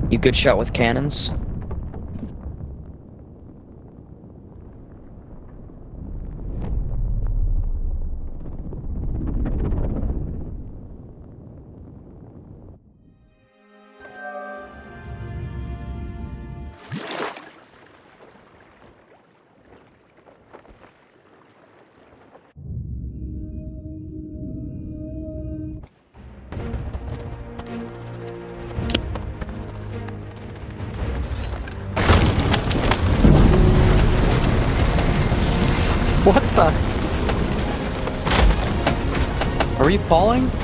You good shot with cannons? What the? Are you falling?